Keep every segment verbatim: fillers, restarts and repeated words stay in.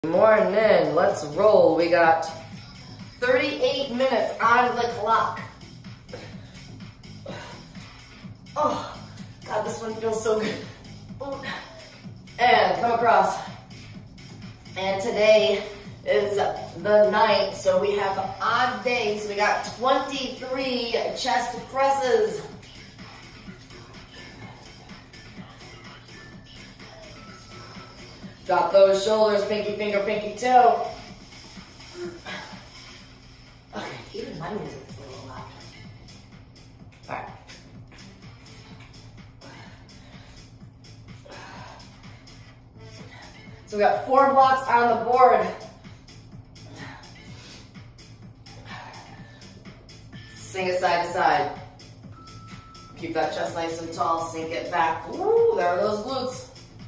Morning, let's roll. We got thirty-eight minutes on the clock. Oh, God, this one feels so good. And come across. And today is the ninth, so we have odd days. We got twenty-three chest presses. Drop those shoulders, pinky finger, pinky toe. Okay, even my music's a little loud. All right. So we got four blocks on the board. Sink it side to side. Keep that chest nice and tall, sink it back. Woo, there are those glutes.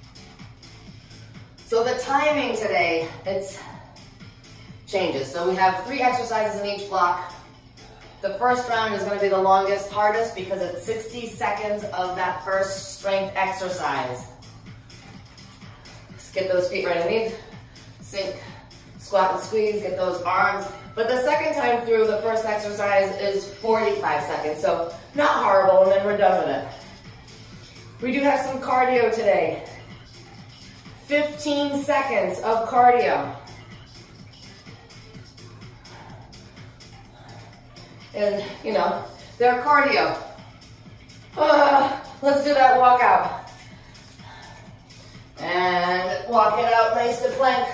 So the timing today, it's changes. So we have three exercises in each block. The first round is going to be the longest, hardest, because it's sixty seconds of that first strength exercise. Just get those feet right underneath, sink, squat and squeeze, get those arms. But the second time through, the first exercise is forty-five seconds, so not horrible, and then we're done with it. We do have some cardio today. fifteen seconds of cardio. And, you know, they're cardio. Uh, let's do that walkout. And walk it out nice to plank.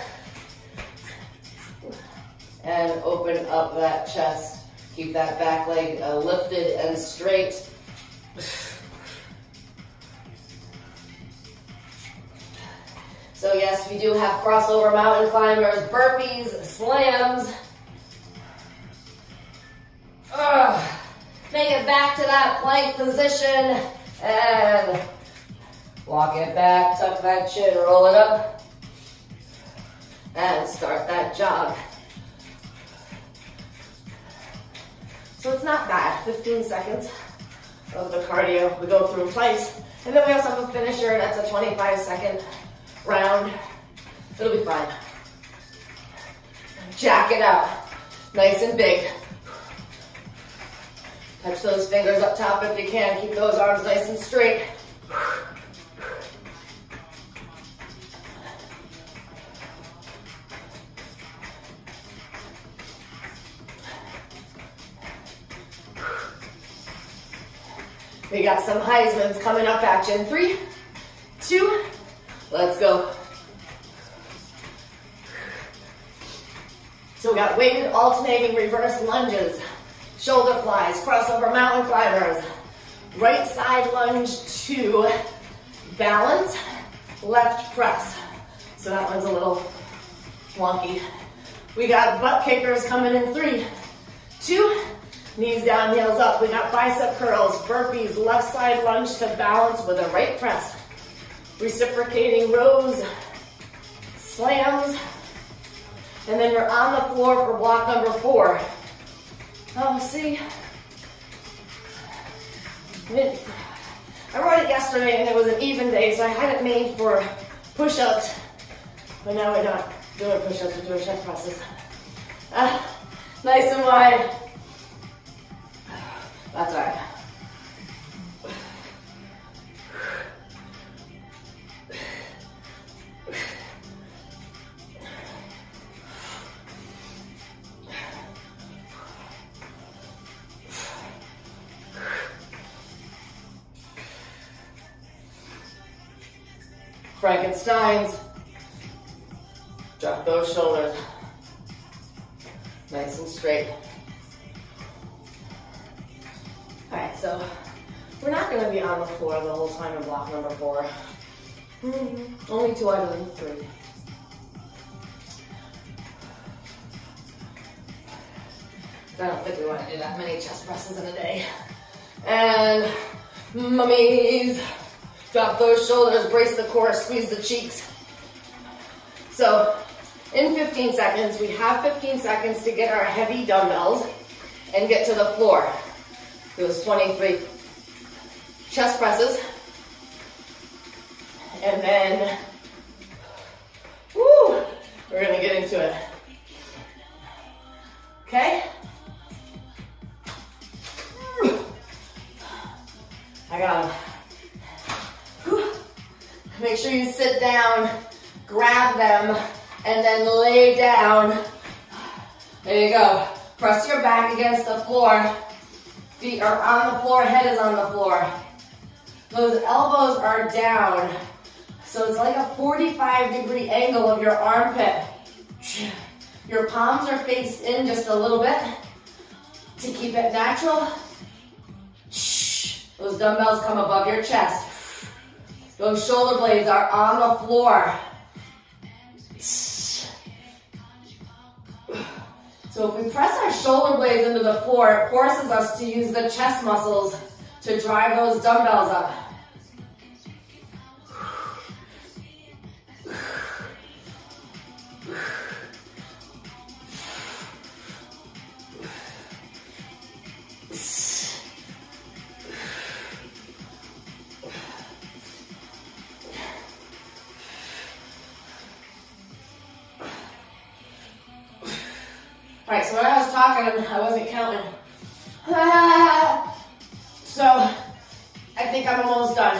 And open up that chest. Keep that back leg uh, lifted and straight. So yes, we do have crossover mountain climbers, burpees, slams. Ugh. Make it back to that plank position and walk it back, tuck that chin, roll it up, and start that jog. So it's not bad, fifteen seconds of the cardio. We go through them twice, and then we also have a finisher, and that's a twenty-five second round. It'll be fine. Jack it out. Nice and big. Touch those fingers up top if you can. Keep those arms nice and straight. We got some Heisman's coming up at you in three, two, let's go. So we got weighted alternating reverse lunges, shoulder flies, crossover mountain climbers, right side lunge to balance, left press. So that one's a little wonky. We got butt kickers coming in three, two, knees down, heels up. We got bicep curls, burpees, left side lunge to balance with a right press. Reciprocating rows, slams, and then you're on the floor for block number four. Oh, see? I wrote it yesterday and it was an even day, so I had it made for push-ups, but now we're not doing push-ups, we're doing chest presses. Uh, nice and wide. That's all right. Frankensteins. Drop those shoulders. Nice and straight. All right, so we're not going to be on the floor the whole time in block number four. Mm-hmm. Only two out of the three. I don't think we want to do that many chest presses in a day. And mummies. Drop those shoulders, brace the core, squeeze the cheeks. So in fifteen seconds, we have fifteen seconds to get our heavy dumbbells and get to the floor. Those twenty-three chest presses. And then, woo, We're gonna get into it. Okay? I got them. Whew. Make sure you sit down, grab them, and then lay down. There you go. Press your back against the floor. Feet are on the floor, head is on the floor. Those elbows are down. So it's like a forty-five degree angle of your armpit. Your palms are faced in just a little bit to keep it natural. Those dumbbells come above your chest. Those shoulder blades are on the floor. So if we press our shoulder blades into the floor, it forces us to use the chest muscles to drive those dumbbells up. All right, so when I was talking, I wasn't counting. So, I think I'm almost done.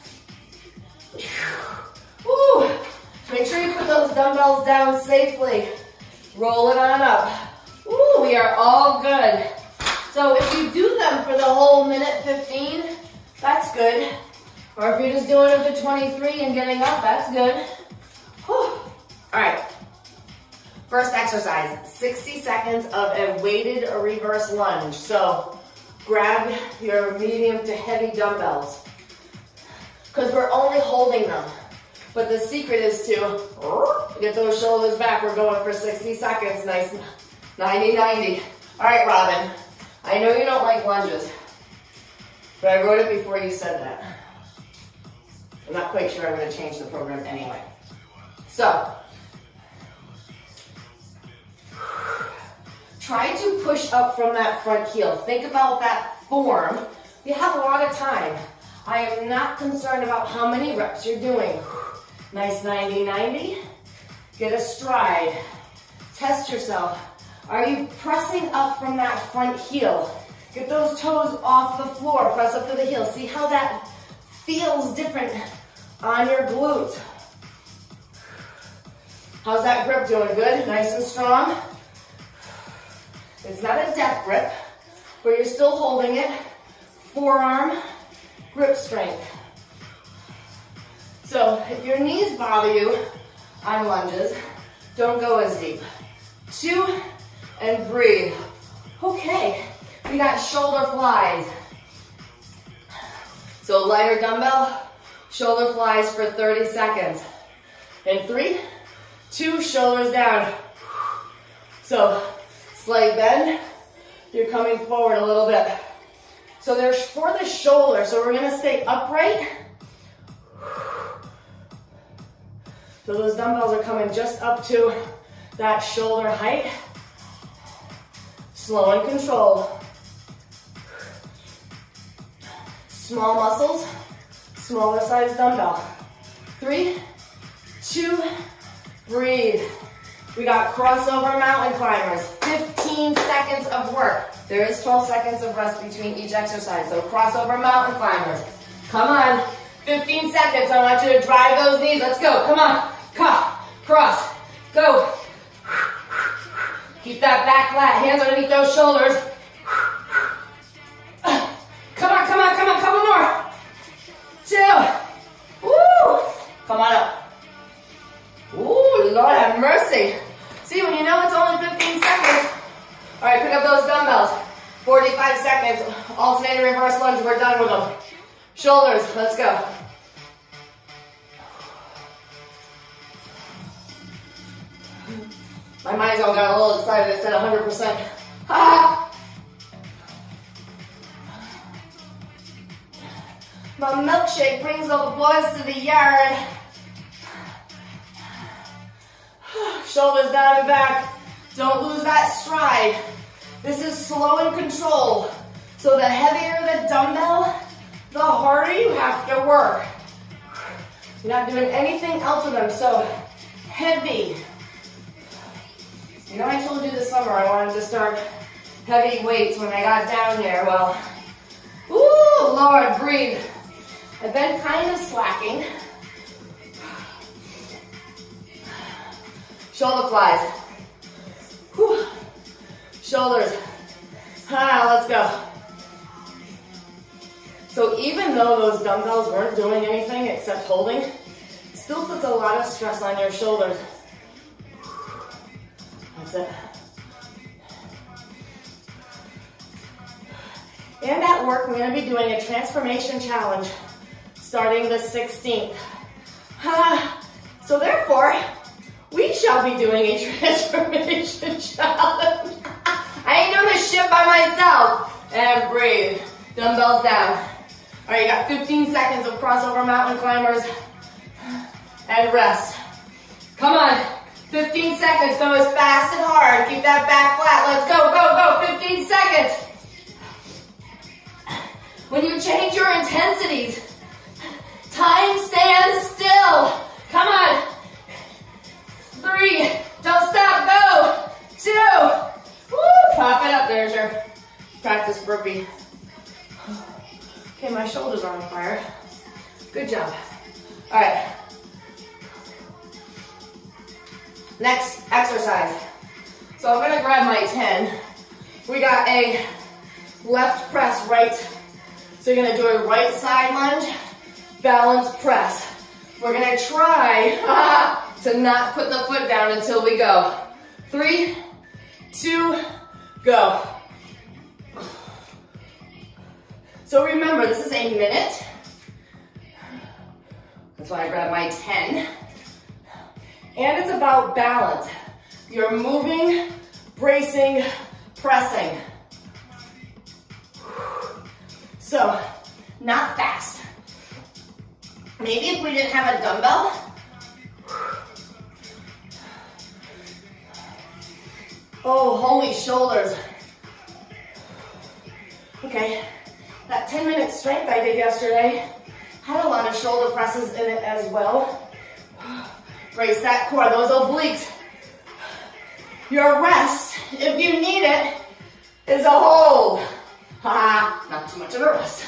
Woo. Make sure you put those dumbbells down safely. Roll it on up. Woo, we are all good. So if you do them for the whole minute fifteen, that's good. Or if you're just doing it to twenty-three and getting up, that's good. Whew. All right. First exercise, sixty seconds of a weighted or reverse lunge. So grab your medium to heavy dumbbells because we're only holding them. But the secret is to get those shoulders back. We're going for sixty seconds, nice ninety ninety. All right, Robin, I know you don't like lunges, but I wrote it before you said that. I'm not quite sure I'm gonna change the program anyway. So, try to push up from that front heel. Think about that form. You have a lot of time. I am not concerned about how many reps you're doing. Nice ninety ninety. Get a stride. Test yourself. Are you pressing up from that front heel? Get those toes off the floor. Press up to the heel. See how that feels different on your glutes. How's that grip doing? Good? Nice and strong? It's not a death grip, but you're still holding it. Forearm, grip strength. So if your knees bother you on lunges, don't go as deep. Two, and breathe. Okay, we got shoulder flies. So lighter dumbbell, shoulder flies for thirty seconds. In three, two, shoulders down. So slight bend, you're coming forward a little bit. So there's for the shoulder, so we're gonna stay upright. So those dumbbells are coming just up to that shoulder height. Slow and controlled. Small muscles, smaller size dumbbell. Three, two, breathe. We got crossover mountain climbers, fifteen seconds of work. There is twelve seconds of rest between each exercise, so crossover mountain climbers. Come on, fifteen seconds. I want you to drive those knees. Let's go, come on. Come, cross, go. Keep that back flat, hands underneath those shoulders. Come on, come on, come on, couple more. Two, woo. Come on up. Ooh, Lord have mercy. See, when you know it's only fifteen seconds. All right, pick up those dumbbells. forty-five seconds, alternating reverse lunge, we're done with them. Shoulders, let's go. My mind's all got a little excited, it said one hundred percent. Ah! My milkshake brings all the boys to the yard. Shoulders down and back. Don't lose that stride. This is slow and controlled. So the heavier the dumbbell, the harder you have to work. You're not doing anything else with them. So heavy, You know, I told you this summer I wanted to start heavy weights when I got down there. Well, ooh, Lord, breathe. I've been kind of slacking. Shoulder flies. Whew. Shoulders. Ah, let's go. So even though those dumbbells weren't doing anything except holding, it still puts a lot of stress on your shoulders. That's it. And at work, we're going to be doing a transformation challenge starting the sixteenth. Ah, so therefore, we shall be doing a transformation challenge. I ain't doing this shit by myself. And breathe. Dumbbells down. All right, you got fifteen seconds of crossover mountain climbers. And rest. Come on. fifteen seconds. Go as fast and hard. Keep that back flat. Let's go, go, go. fifteen seconds. When you change your intensities, time stands still. Come on. Three. Don't stop. Go. Two. Woo. Pop it up. There's your practice burpee. Okay, my shoulders are on fire. Good job. All right. Next exercise. So I'm gonna grab my ten. We got a left press, right. So you're gonna do a right side lunge, balance press. We're gonna try to not put the foot down until we go. Three, two, go. So remember, this is a minute. That's why I grabbed my ten. And it's about balance. You're moving, bracing, pressing. So, not fast. Maybe if we didn't have a dumbbell. Oh, holy shoulders. Okay, that ten minute strength I did yesterday had a lot of shoulder presses in it as well. Brace that core, those obliques. Your rest, if you need it, is a hold. Ha, not too much of a rest.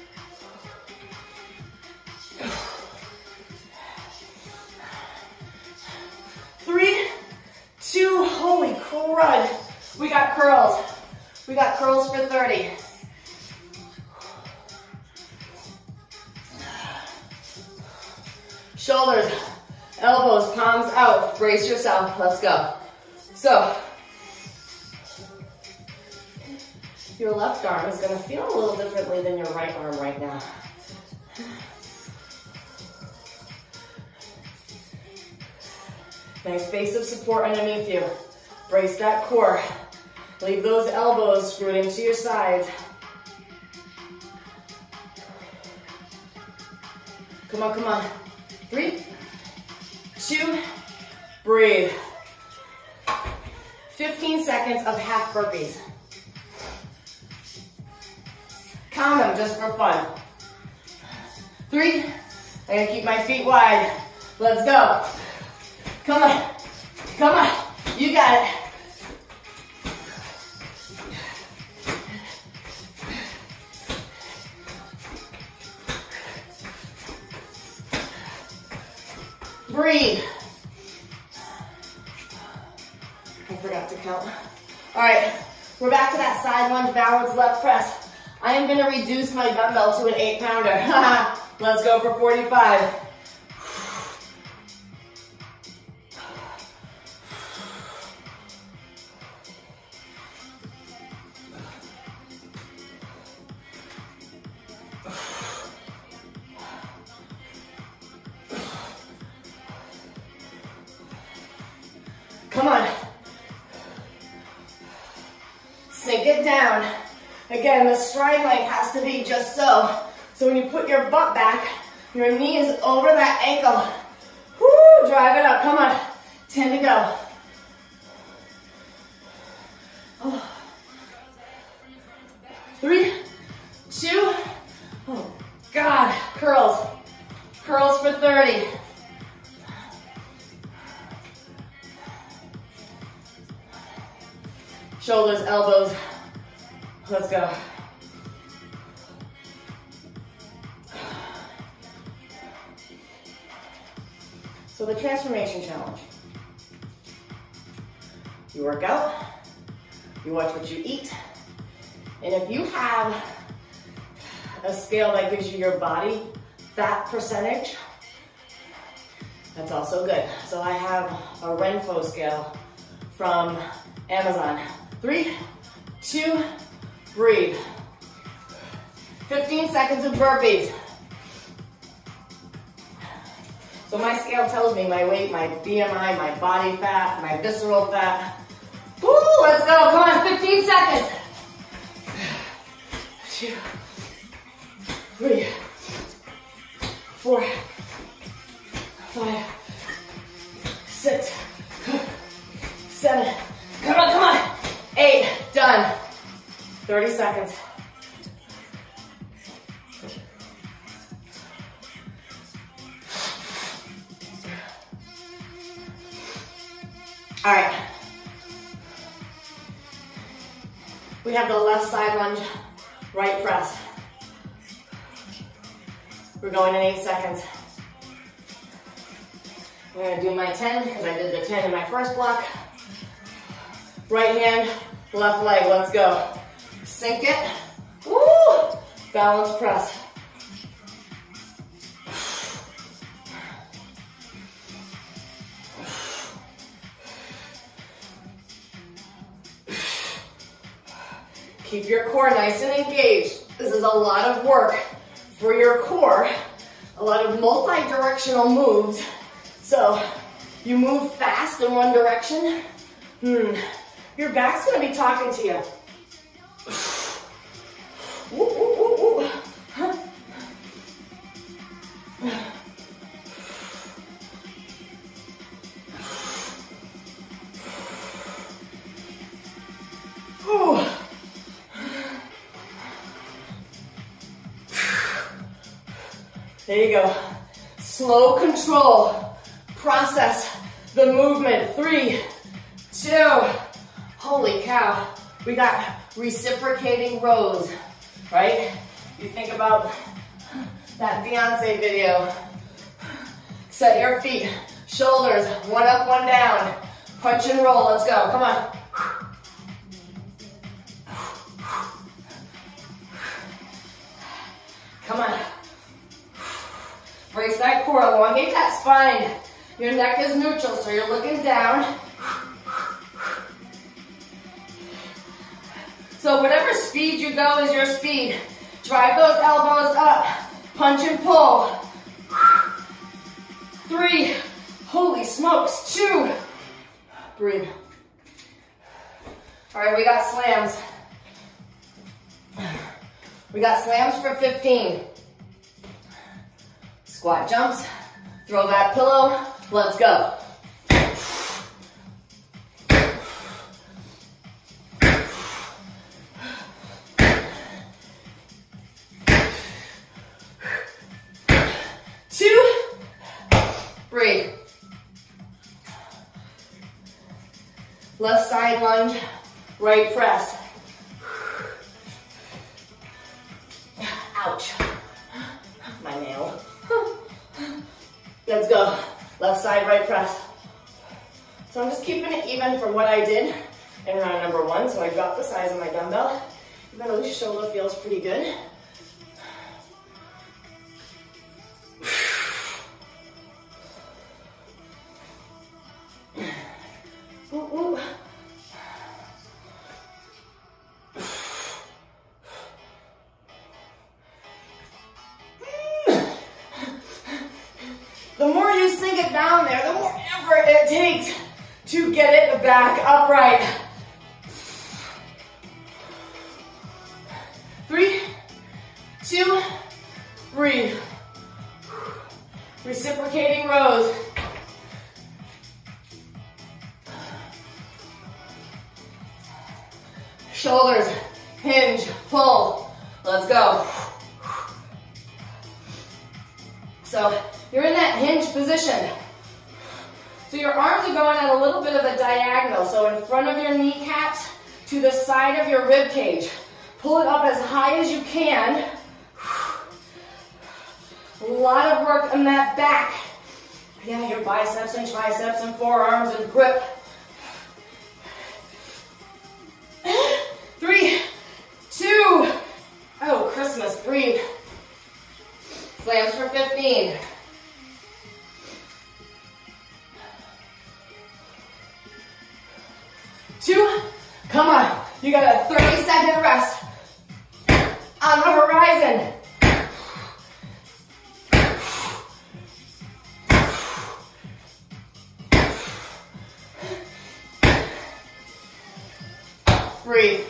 Three, two, holy crud. We got curls. We got curls for thirty. Shoulders, elbows, palms out. Brace yourself. Let's go. So, your left arm is going to feel a little differently than your right arm right now. Nice base of support underneath you. Brace that core. Leave those elbows screwed into your sides. Come on, come on. Three, two, breathe. fifteen seconds of half burpees. Count them just for fun. Three, I'm gonna keep my feet wide. Let's go. Come on, come on, you got it. Breathe. I forgot to count. All right, we're back to that side lunge, balance, left press. I am gonna reduce my dumbbell to an eight pounder. Let's go for forty-five. Come on. Sink it down. Again, the stride length has to be just so. So when you put your butt back, your knee is over that ankle. Woo, drive it up, come on. ten to go. Oh. Three, two, oh God, curls. Curls for thirty. Shoulders, elbows. Let's go. So the transformation challenge. You work out, you watch what you eat, and if you have a scale that gives you your body fat percentage, that's also good. So I have a Renpho scale from Amazon. Three, two, breathe. fifteen seconds of burpees. So my scale tells me my weight, my B M I, my body fat, my visceral fat. Woo, let's go, come on, fifteen seconds. Two, three, four, five, six, seven, come on, come on, eight, done. thirty seconds. All right. We have the left side lunge, right press. We're going in eight seconds. I'm gonna do my ten, because I did the ten in my first block. Right hand, left leg, let's go. Sink it. Woo! Balance press. Keep your core nice and engaged. This is a lot of work for your core, a lot of multi-directional moves. So you move fast in one direction, hmm, your back's gonna be talking to you. Woo, woo, woo, woo. Huh. Ooh. There you go. Slow control. Process the movement. Three, two. Holy cow. We got reciprocating rows, right? You think about that Beyonce video. Set your feet, shoulders, one up, one down. Punch and roll. Let's go. Come on. Come on. Brace that core, elongate that spine. Your neck is neutral, so you're looking down. So whatever speed you go is your speed. Drive those elbows up. Punch and pull. Three. Holy smokes. Two. Breathe. All right, we got slams. We got slams for fifteen. Squat jumps, throw that pillow, let's go. Two, breathe. Left side lunge, right press. Ouch, my nail. Let's go. Left side, right press. So I'm just keeping it even for what I did in round number one. So I dropped the size of my dumbbell. Even though the shoulder feels pretty good. Ooh, ooh. The more you sink it down there, the more effort it takes to get it back upright. Three, two, breathe. Reciprocating rows. Shoulders, hinge, pull. Let's go. So you're in that hinge position. So your arms are going at a little bit of a diagonal. So in front of your kneecaps to the side of your rib cage. Pull it up as high as you can. A lot of work on that back. Yeah, your biceps and triceps and forearms and grip. Three, two, oh, Christmas, breathe. Slams for fifteen. Two, come on. You got a thirty second rest on the horizon. Breathe.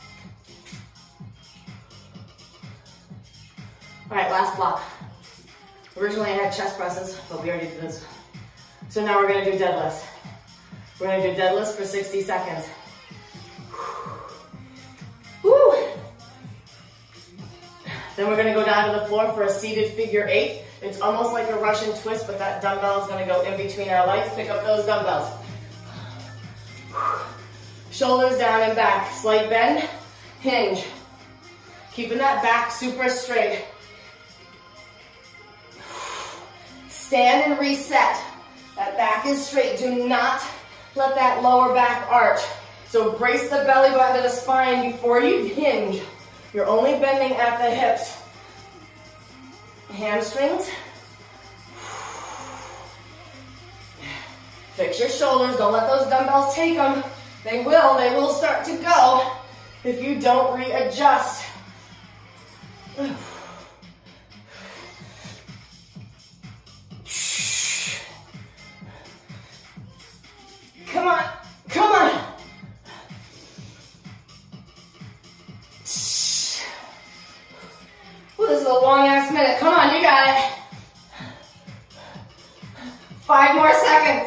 All right, last block. Originally I had chest presses, but we already did this. So now we're gonna do deadlifts. We're gonna do deadlifts for sixty seconds. Woo! Then we're gonna go down to the floor for a seated figure eight. It's almost like a Russian twist, but that dumbbell is gonna go in between our legs. Pick up those dumbbells. Shoulders down and back, slight bend, hinge. Keeping that back super straight. Stand and reset. That back is straight. Do not let that lower back arch. So brace the belly button to the spine before you hinge. You're only bending at the hips. Hamstrings. Fix your shoulders. Don't let those dumbbells take them. They will, they will start to go if you don't readjust. Come on, come on. Well, this is a long ass minute. Come on, you got it. Five more seconds.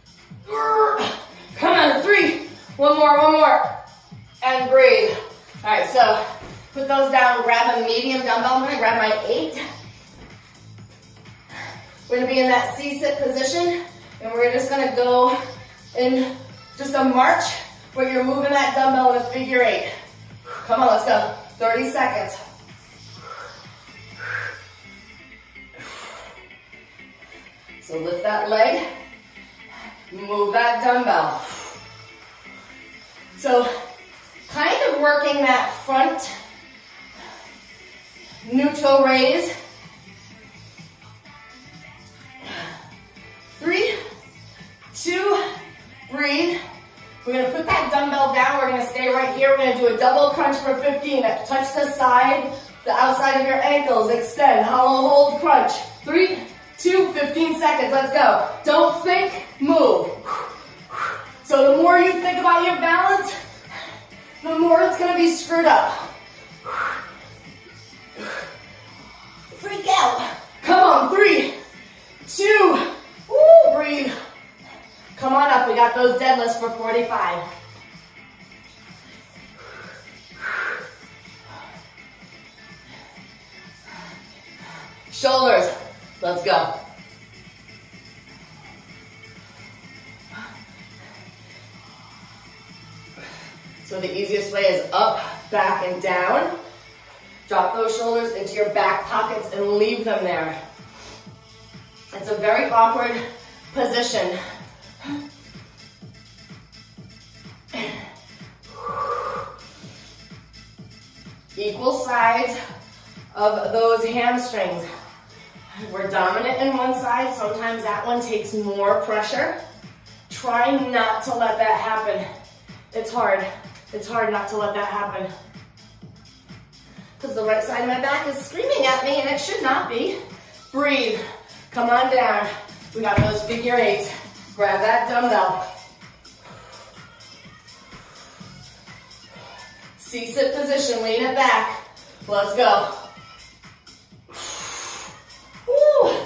Come on, three. One more, one more, and breathe. All right, so put those down, grab a medium dumbbell. I'm gonna grab my eight. We're gonna be in that C-sit position, and we're just gonna go in just a march where you're moving that dumbbell in a figure eight. Come on, let's go. thirty seconds. So lift that leg, move that dumbbell. So kind of working that front neutral raise. Three, two, breathe. We're gonna put that dumbbell down. We're gonna stay right here. We're gonna do a double crunch for fifteen. Touch the side, the outside of your ankles. Extend, hollow hold crunch. Three, two, fifteen seconds. Let's go. Don't think, move. So the more you think about your balance, the more it's gonna be screwed up. Freak out. Come on, three, two, woo, breathe. Come on up, we got those deadlifts for forty-five. Shoulders, let's go. So the easiest way is up, back, and down. Drop those shoulders into your back pockets and leave them there. It's a very awkward position. Equal sides of those hamstrings. We're dominant in one side. Sometimes that one takes more pressure. Try not to let that happen. It's hard. It's hard not to let that happen. Because the right side of my back is screaming at me and it should not be. Breathe. Come on down. We got those figure eights. Grab that dumbbell. C-sit position, lean it back. Let's go. Woo.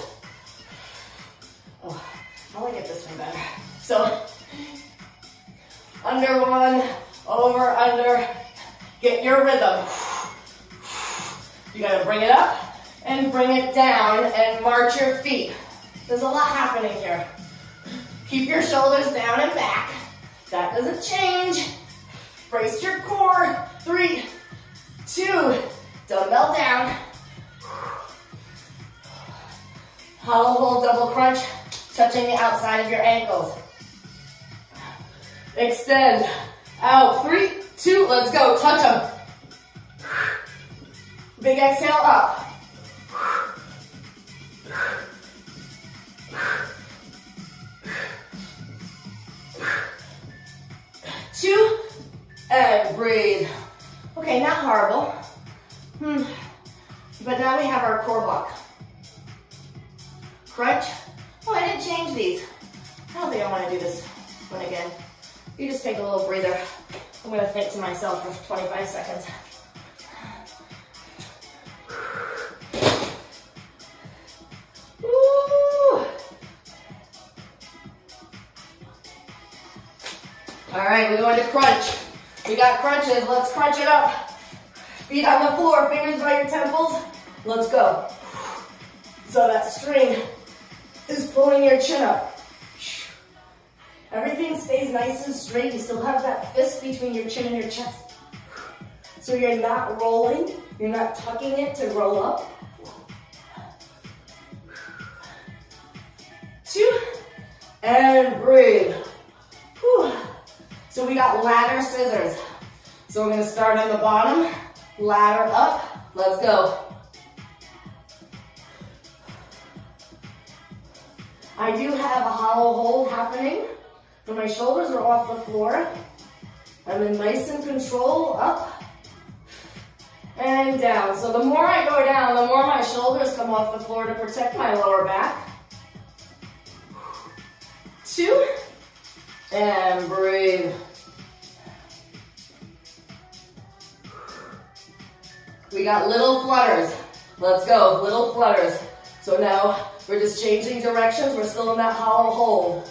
Oh, I like it this one better. So, under one, over, under. Get your rhythm. You gotta bring it up and bring it down and march your feet. There's a lot happening here. Keep your shoulders down and back. That doesn't change. Brace your core. Three, two, dumbbell down. Hollow hold, double crunch, touching the outside of your ankles. Extend out. Three, two, let's go. Touch them. Big exhale up. Two, and breathe. Okay, not horrible. Hmm. But now we have our core block. Crunch. Oh, I didn't change these. I don't think I want to do this one again. You just take a little breather. I'm going to think to myself for twenty-five seconds. Woo! All right, we're going to crunch. We got crunches. Let's crunch it up. Feet on the floor, fingers by your temples. Let's go. So that string is pulling your chin up. Everything stays nice and straight. You still have that fist between your chin and your chest. So you're not rolling. You're not tucking it to roll up. Two, and breathe. Whew. So we got ladder scissors. So we're gonna start on the bottom, ladder up. Let's go. I do have a hollow hold happening, so my shoulders are off the floor. I'm in nice and control, up and down. So the more I go down, the more my shoulders come off the floor to protect my lower back. Two, and breathe. We got little flutters. Let's go, little flutters. So now we're just changing directions. We're still in that hollow hold.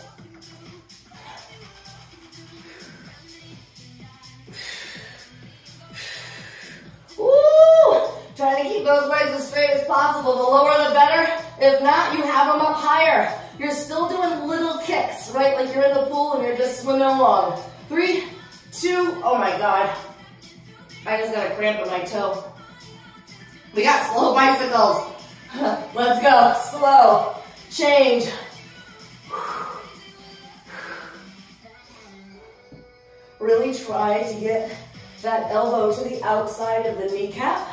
Woo! Trying to keep those legs as straight as possible. The lower the better. If not, you have them up higher. You're still doing little kicks, right? Like you're in the pool and you're just swimming along. Three, two, oh my God. I just got a cramp in my toe. We got slow bicycles. Let's go, slow, change. Really try to get that elbow to the outside of the kneecap.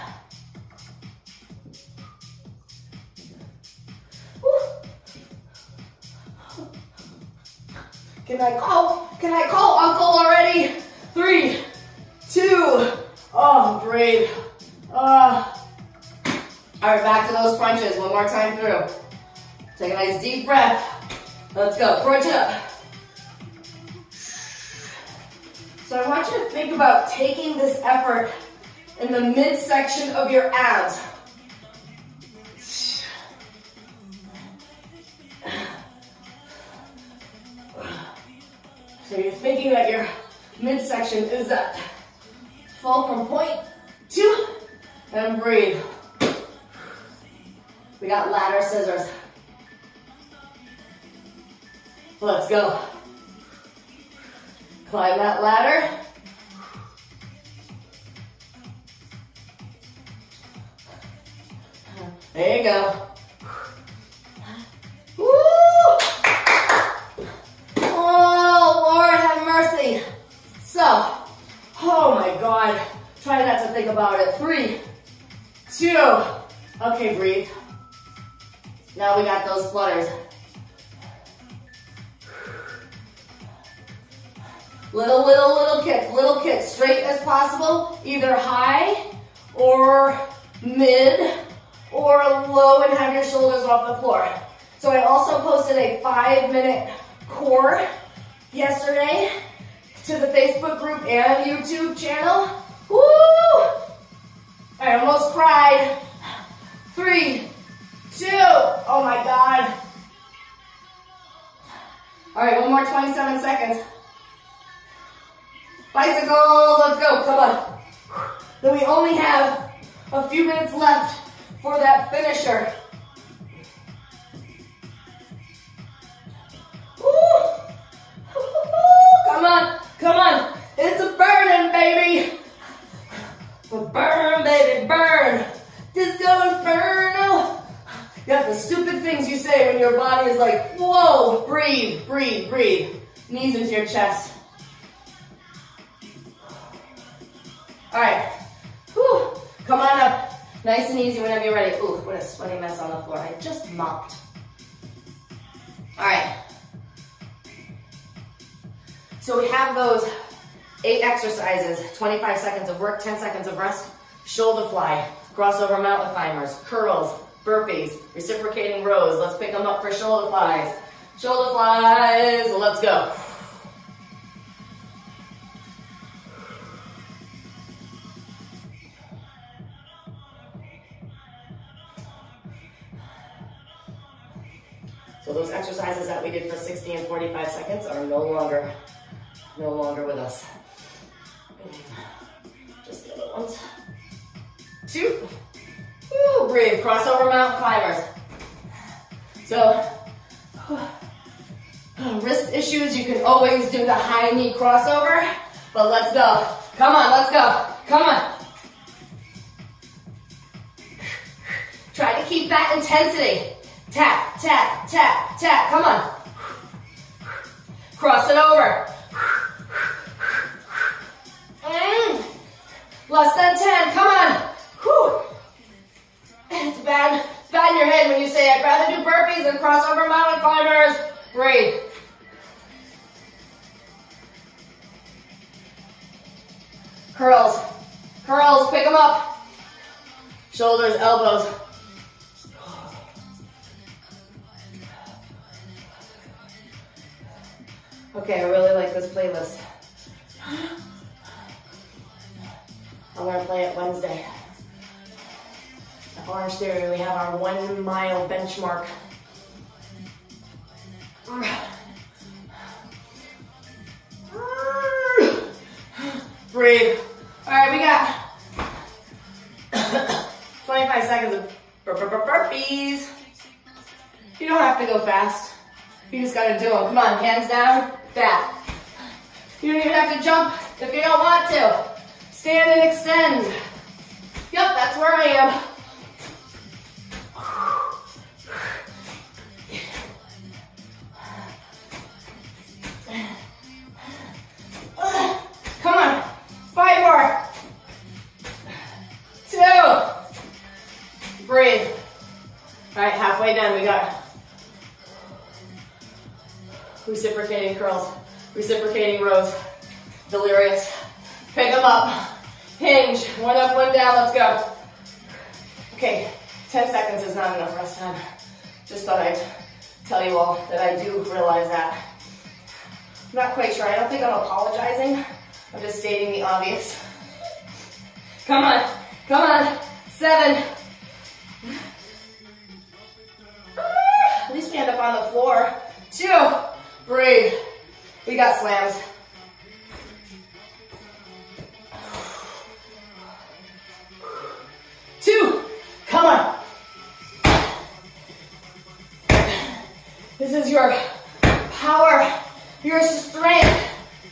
Can I call, can I call uncle already? Three, two, oh, breathe. Uh, all right, back to those crunches. One more time through. Take a nice deep breath. Let's go, crunch it up. So I want you to think about taking this effort in the midsection of your abs. So you're thinking that your midsection is that fulcrum point. Two, and breathe. We got ladder scissors. Let's go. Climb that ladder. There you go. Woo! Oh, Lord have mercy. So, oh my God. Try not to think about it. Three, two, okay, breathe. Now we got those flutters. Little, little, little kicks, little kicks, straight as possible, either high or mid or low and have your shoulders off the floor. So I also posted a five minute core yesterday to the Facebook group and YouTube channel. Woo! I almost cried. Three, two, oh my God. All right, one more twenty-seven seconds. Bicycles, let's go, come on. Then we only have a few minutes left for that finisher. Woo! Come on, come on. It's a burning, baby. the stupid things you say when your body is like, whoa, breathe, breathe, breathe. Knees into your chest. All right, whew. Come on up. Nice and easy whenever you're ready. Ooh, what a sweaty mess on the floor. I just mopped. All right. So we have those eight exercises, twenty-five seconds of work, ten seconds of rest, shoulder fly, crossover mountain climbers, curls, burpees, reciprocating rows. Let's pick them up for shoulder flies. Shoulder flies, let's go. So those exercises that we did for sixty and forty-five seconds are no longer, no longer with us. Just the other ones. Two. Woo, breathe. Crossover mountain climbers. So, wrist issues, you can always do the high knee crossover, but let's go. Come on, let's go. Come on. Try to keep that intensity. Tap, tap, tap, tap. Come on. Cross it over. Mm. Less than ten. Come on. Whew. It's bad, bad in your head when you say, I'd rather do burpees than crossover mountain climbers. Breathe. Curls. Curls. Pick them up. Shoulders, elbows. Okay, I really like this playlist. I'm gonna play it Wednesday. At Orange Theory, we have our one mile benchmark. Breathe. All right, we got twenty-five seconds of bur bur bur burpees. You don't have to go fast. You just gotta do them. Come on, hands down, back. You don't even have to jump if you don't want to. Stand and extend. Yep, that's where I am. Come on, five more. Two. Breathe. All right, halfway done, we got reciprocating curls, reciprocating rows, delirious. Pick them up, hinge, one up, one down, let's go. Okay, ten seconds is not enough rest time. Just thought I'd tell you all that I do realize that. I'm not quite sure, I don't think I'm apologizing. I'm just stating the obvious. Come on, come on, seven. At least we end up on the floor. Two, breathe. We got slams. Two, come on. This is your power, your strength.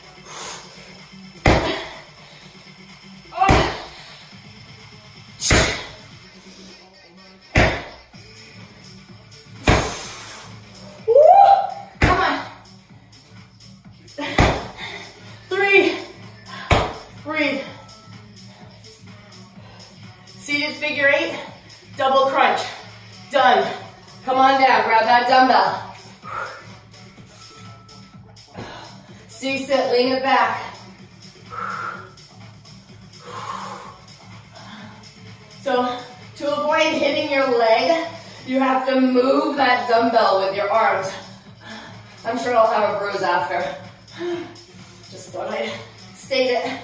Seated figure eight, double crunch. Done. Come on down, grab that dumbbell. C-sit, lean it back. So to avoid hitting your leg, you have to move that dumbbell with your arms. I'm sure I'll have a bruise after. Just thought I'd state it.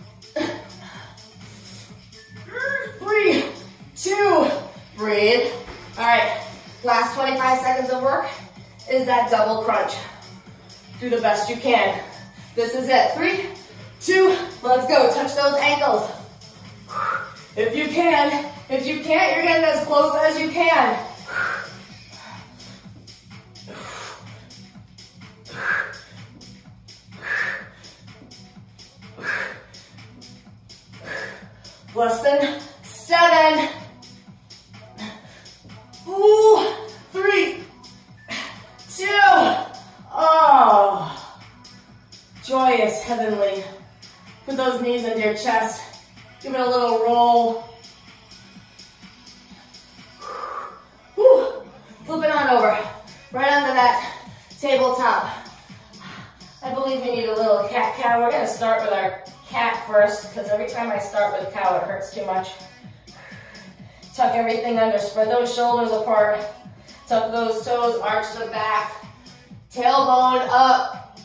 Three, two, breathe. All right, last twenty-five seconds of work is that double crunch. Do the best you can. This is it. Three, two, let's go. Touch those ankles. If you can. If you can't, you're getting as close as you can. Less than seven. Ooh, heavenly. Put those knees into your chest. Give it a little roll. Whew. Flip it on over. Right onto that tabletop. I believe we need a little cat-cow. We're going to start with our cat first, because every time I start with cow, it hurts too much. Tuck everything under. Spread those shoulders apart. Tuck those toes. Arch the back. Tailbone up.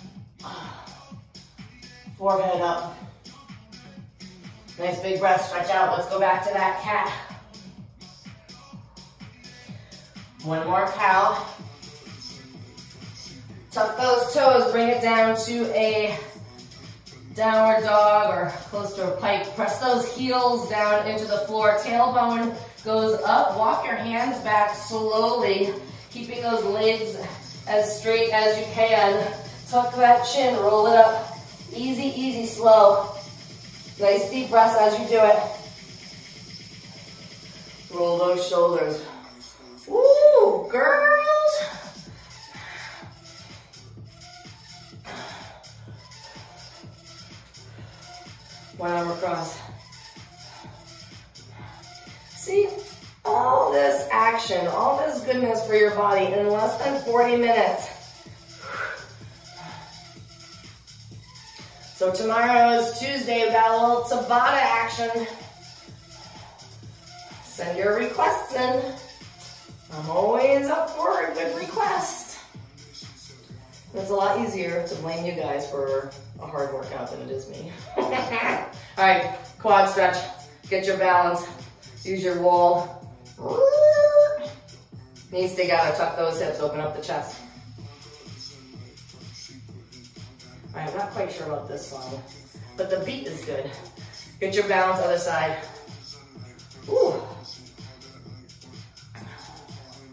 Forehead up. Nice big breath. Stretch out. Let's go back to that cat. One more cow. Tuck those toes, bring it down to a downward dog or close to a pike. Press those heels down into the floor. Tailbone goes up. Walk your hands back slowly, keeping those legs as straight as you can. Tuck that chin, roll it up. Easy, easy, slow. Nice deep breaths as you do it. Roll those shoulders. Woo, girls. One arm across. See, all this action, all this goodness for your body in less than forty minutes. So tomorrow is Tuesday. We've got a little Tabata action. Send your requests in. I'm always up for a good request. It's a lot easier to blame you guys for a hard workout than it is me. All right, quad stretch. Get your balance. Use your wall. Knees together. Tuck those hips. Open up the chest. All right, I'm not quite sure about this song, but the beat is good. Get your balance. Other side. Ooh.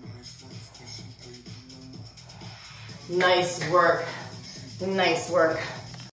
Nice work. Nice work.